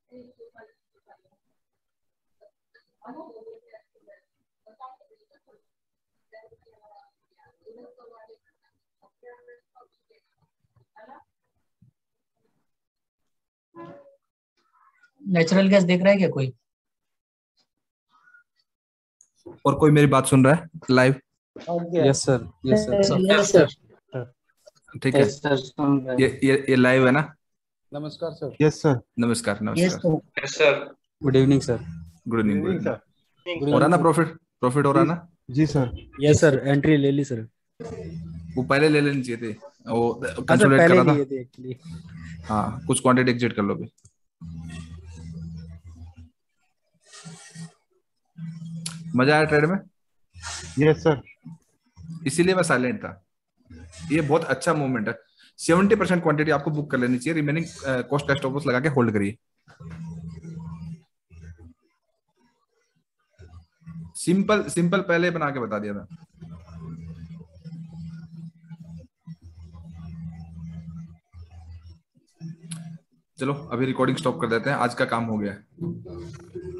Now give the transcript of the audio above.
Natural gas देख रहा है क्या कोई? और कोई मेरी बात सुन रहा है live? Yes sir, yes sir, yes sir. ठीक है, ये लाइव है ना? नमस्कार सर। Yes sir. नमस्कार यस नमस्कार। Sir. Good evening sir. Good evening, good sir. Evening. हो रहा ना प्रॉफिट? प्रॉफिट हो रहा ना? जी सर। यस सर, एंट्री ले ली सर। वो पहले ले लेनी चाहिए थी, वो हाँ सर, कंसोलिडेट पहले कर रहा लिए था। थे एक्चुअली। हाँ, कुछ क्वांटिटी एग्जिट कर लो भी। मजा आया ट्रेड में? Yes sir. इसीलिए मैं साइलेंट था। ये बहुत अच्छा मूवमेंट है। 70% क्वांटिटी आपको बुक कर लेनी चाहिए, रिमेनिंग कॉस्ट स्टॉप लॉस लगा के होल्ड करिए। सिंपल सिंपल पहले बना के बता दिया था। चलो अभी रिकॉर्डिंग स्टॉप कर देते हैं, आज का काम हो गया है।